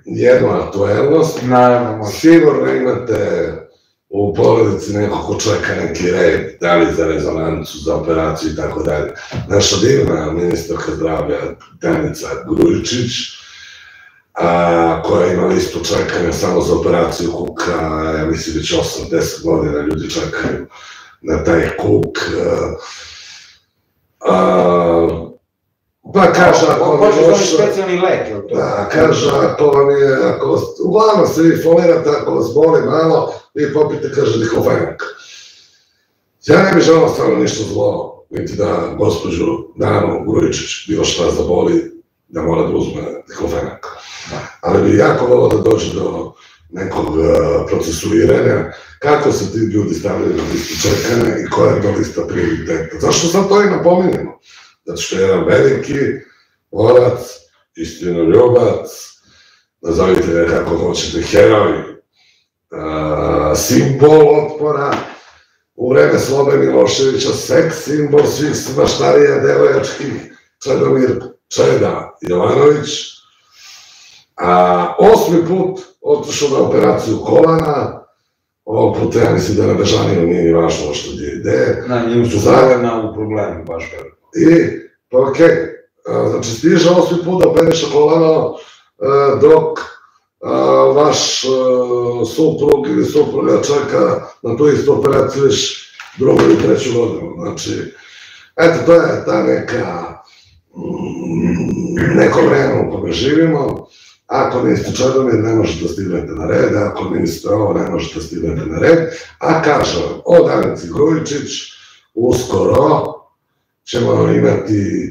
jednu aktuelnost. Sigurno imate u porodici neko ko čeka neki red, da li za rezonancu, za operaciju i tako dalje. Naša divna ministarka zdravlja Danica Grujičić, koja ima listu čekanja samo za operaciju kuka, ja mislim već 8-10 godina ljudi čekaju na taj kuk. Pa kaže, ako vam je loše... specijalni lek, je li to? Da, kaže, ako vam je... Uglavnom se vi folirate, ako vas boli malo, vi popite, kaže, diklofenak. Ja ne bih želao stvarno ništa zlo, niti da gospođu Danu Grujičić bilo šta zaboli, da mora da uzme diklofenak. Ali bi jako volio da dođe do nekog procesuiranja, kako se ti ljudi stavljaju na listu čekanja i koja je to lista prioriteta. Zašto sad to i napominjemo? Zato što je jedan veliki borac, istinoljubac, nazovite ga kako hoćete, heroj, simbol otpora, u vreme Slobe Miloševića, seks simbol svih svaštarija devojačkih, Čedomir Čeda Jovanović, 8. put otišao na operaciju kolana, ovog puta ja mislim da na Bežaniju nije ni važno što gdje ide. Njim su zajedna u problemu, baš veliko. I, pa okej, znači stiže 8. put da operiše kolano dok vaš suprug ili supruga čeka na tu istu operaciju već 2. ili 3. godinu. Znači, eto, to je ta neko vreme u kome živimo. Ako niste Čedomir, ne možete da stignete na red, ako niste ovo, ne možete da stignete na red. A kažem, od Danici Grujičić, uskoro ćemo imati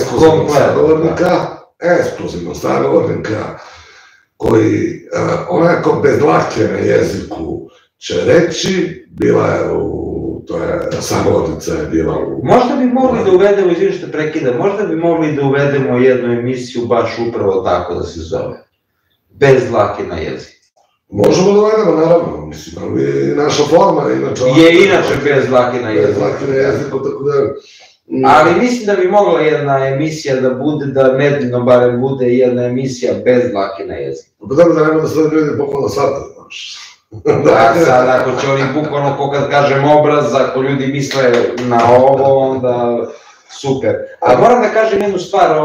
ekskluzivnog sagovornika, koji onako bez dlake na jeziku će reći, bila je to je sagovornica je bila u... Možda bi mogli da uvedemo, izvini što prekidam, možda bi mogli da uvedemo jednu emisiju baš upravo tako da se zove. Bez dlake na jeziku. Možemo da uvedemo, naravno, mislim, ali naša forma je inače... Je inače bez dlake na jeziku. Bez dlake na jeziku, tako da... Ali mislim da bi mogla jedna emisija da bude, da nedeljno barem bude jedna emisija bez dlake na jeziku. Pa da nema da sve ljudi bukvalno shvate, znaš. Da, sad ako će oni bukvalno, ko kad kažem obraz, ako ljudi misle na ovo, onda super. A moram da kažem jednu stvar,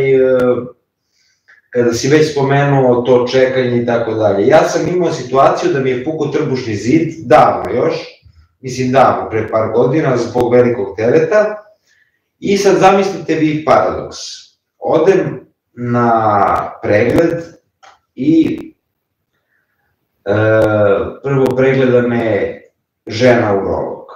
kada si već spomenuo to čekanje i tako dalje. Ja sam imao situaciju da mi je pukao trbušni zid, davno još, mislim davno, pre par godina, zbog velikog tereta. I sad zamislite vi paradoks. Odem na pregled i prvo pregleda me žena urolog.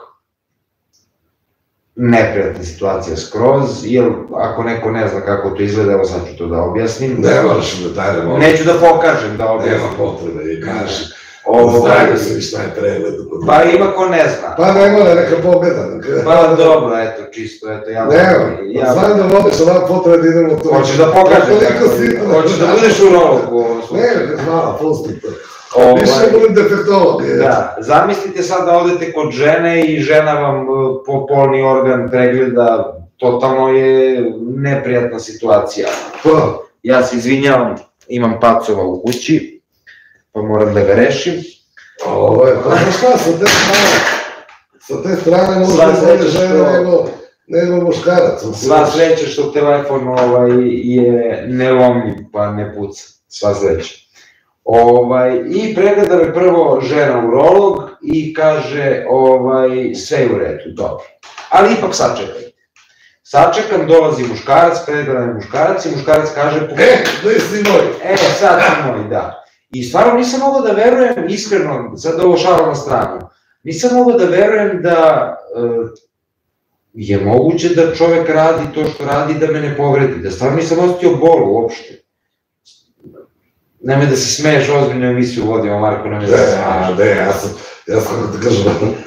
Neprijatna situacija skroz, jer ako neko ne zna kako to izgleda, evo sad ću to da objasnim. Ne moraš detalje, moraš. Neću da pokažem da objasnim. Nema potrebe i kaži. Znaju se mi šta je pregled. Pa ima ko ne zna. Pa ne mora neka pobjeda. Pa dobro, eto, čisto, eto, ja... Nema, znam da vodiš ovak potrebe da idemo to. Hoćeš da pokažem, hoćeš da budeš urolog u ovom slučaju. Ne, znala, pusti to. Više budem defektolog. Da, zamislite sad da odete kod žene i žena vam polni organ pregleda, totalno je neprijatna situacija. Ja se izvinjavam, imam pacova u kući, pa moram da ga rešim. Pa znaš šta, sa te strane možda bolje žena nego muškarac. Sva sreća što telefon je nelomljiv, pa ne puca, sva sreća. I pregleda me prvo žena urolog i kaže sve je u redu, dobro. Ali ipak sačekajte. Sačekam, dolazi muškarac, pregleda me muškarac i muškarac kaže... da si moj. Sad si moj, da. I stvarno nisam mogao da verujem, iskreno, sad ovo šalo na stranu, nisam mogao da verujem da je moguće da čovek radi to što radi da me ne povredi, da stvarno nisam osjetio bol uopšte. Nemoj da se smeješ, ozbiljnu emisiju vodimo, Marko, nemoj da se smeješ. Ne, ja sam kako ti kažem.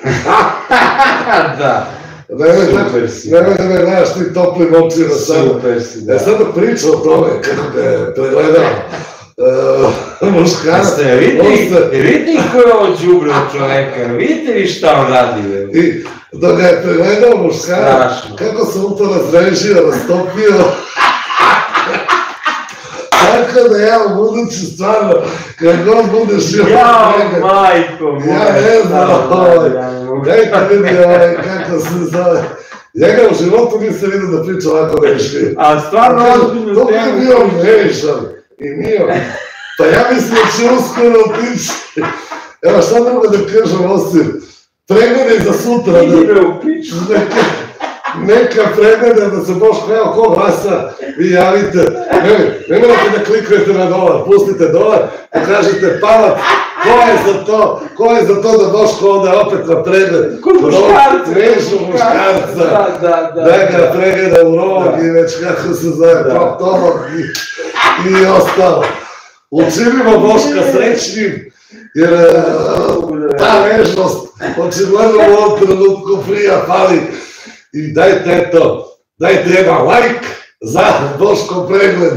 Da. Nemoj da me gledaš ti topli momci na sada. Super si, da. Ja sad da pričam o tome kako ga pregledao muškarac. Vidite ko je ovo đubre od čoveka, vidite vi šta on radi. I da ga je pregledao muškarac, kako se on to razrežio, rastopio. Tako da ja u budući stvarno, kad god budeš još pregled, majko moja. ja ne znam, dajte vidi kako se zove. Ja ga u životu nisam vidio da priča ovako nešli. A stvarno ozbiljno to je bio nešan i nije. Pa ja mislim da će uskoro otići. Evo šta drugo da kažem osim, pregledaj za sutra. Ide u piču. Neka pregleda da se Boško, evo ko glasa, vi javite, ne morate da klikujete na dolar, pustite dolar, pokažite palac, ko je za to da Boško ode opet na pregled, kod muškarca, režu muškarca, da ga pregleda u rog i već kako se zove, proktolog i ostalo. Učinimo Boška srećnim, jer ta nežnost očigledno u ovom trenutku prija fali. I dajte eto, dajte jedan like za Boško pregled.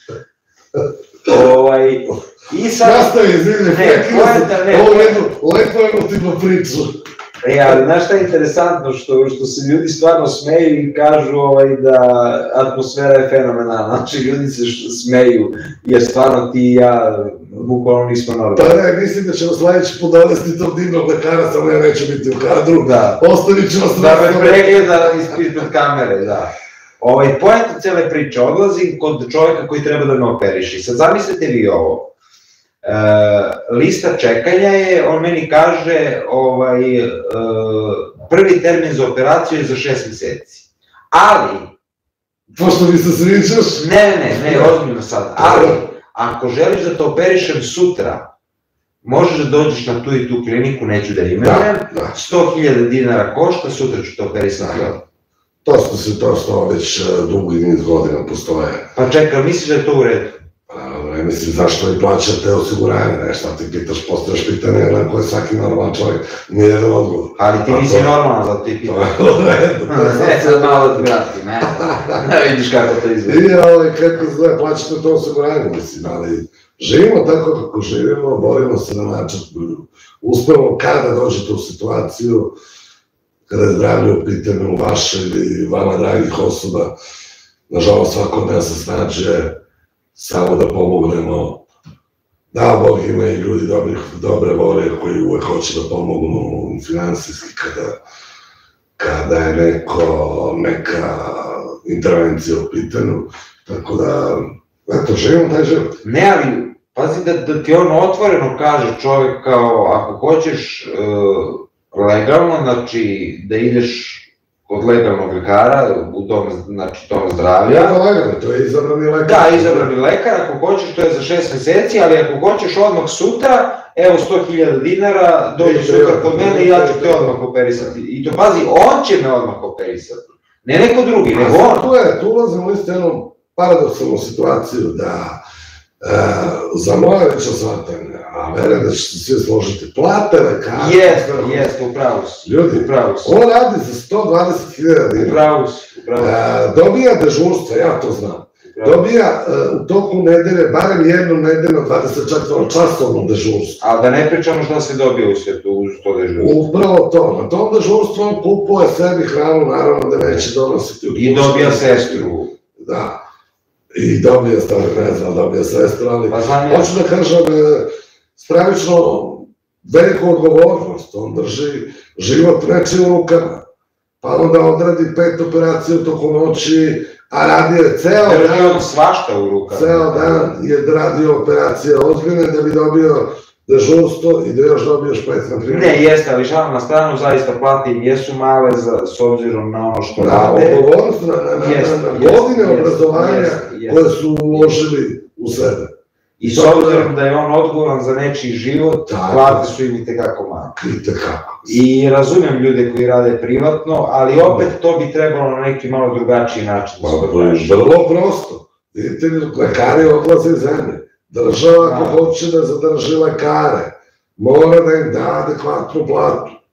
I sad... Nastavi, izvini, lepo emotivnu priču. Ali znaš šta je interesantno, što se ljudi stvarno smeju i kažu da atmosfera je fenomenalna, znači ljudi se smeju, jer stvarno ti i ja bukvalno nismo normalni. Pa ne, mislim da ćemo sledeći put dovesti tog divnog lekara, samo ja neću biti u kadru, ostavit ću vas... Da me pregleda ispred kamere, da. Poenta cele priče, odlazim kod čovjeka koji treba da me operiše. Sad zamislite vi ovo. Lista čekanja je, on meni kaže, prvi termin za operaciju je za 6 meseci. Ali... Pošto mi se sviđaš? Ne, ozbiljno sad. Ali, ako želiš da te operišem sutra, možeš da dođeš na tu i tu kliniku, neću da imenujem, 100.000 dinara košta, sutra ću te operisati. To što već dugi niz godina postoje. Pa čekaj, misliš da je to u redu? Ne mislim, zašto i plaćate osiguranje, ne, šta ti pitaš, postojaš pitanje, na koje svaki normalan čovjek nije jedan odgovor. Ali ti nisi normalan za ti pitanje. Ne, sad malo da vratim, ne? Vidiš kako to izgleda. I kako zove, plaćate to osiguranje, mislim, ali živimo tako kako živimo, borimo se na način, uspemo kada dođete u situaciju, kada je zdravlje u pitanju vaše ili vama dragih osoba, nažalost svako od nas se snađe samo da pomognemo. Da, Bog ima i ljudi dobre vole koji uvek hoće da pomognu finansijski kada je neka intervencija u pitanju. Tako da, eto, živimo taj život. Ne, ali pazi da ti on otvoreno kaže čovjek kao ako hoćeš legalno, znači da ideš kod legalnog lekara, u dom zdravlja. Ja to legalno, to je izabrani lekar. Da, izabrani lekar, ako hoćeš to je za 6 meseci, ali ako hoćeš odmah sutra, evo 100.000 dinara, dođi sutra kod mene i ja ću te odmah operisati. I to pazi, on će me odmah operisati. Ne neko drugi, nego on. Tu ulazimo isto jednom paradoksalnu situaciju da za moje veće shvatanje, a verujem da ćete svi složiti, plate lekara... Jeste, upravo si. Ljudi, on radi za 120.000 dinara. Upravo si. Dobija dežurstva, ja to znam. Dobija u toku nedelje, barem jednu nedelju, 24-časovno dežurstvo. Ali da ne pričamo šta se dobija u svijetu uz to dežurstvo. Upravo to, na tom dežurstvu on kupuje sebi hranu, naravno da neće donositi u kuću. I dobija sestru. Da. I dobija sestru, ali hoću da kažem, stravično veliku odgovornost, on drži život nečiji u rukama, pa onda odradi 5 operacija tokom noći, a radio je ceo dan... Drži on svašta u rukama. Ceo dan je radio operacije ozbiljne da bi dobio dežurstvo i da još dobiješ 5 na primjer. Ne, jeste, ali šalim na stranu, zaista plati jesu male s obzirom na ono što rade. Na odgovornost, na godine obrazovanja koje su uložili u sebe. I s obzirom da je on odgovoran za nečiji život, plate su im i tekako male. I razumijem ljude koji rade privatno, ali opet to bi trebalo na neki malo drugačiji način. Vrlo prosto. Vidite, lekari odlaze iz zemlje. Država ako hoće da zadrži lekare, mora da im da adekvatnu platu.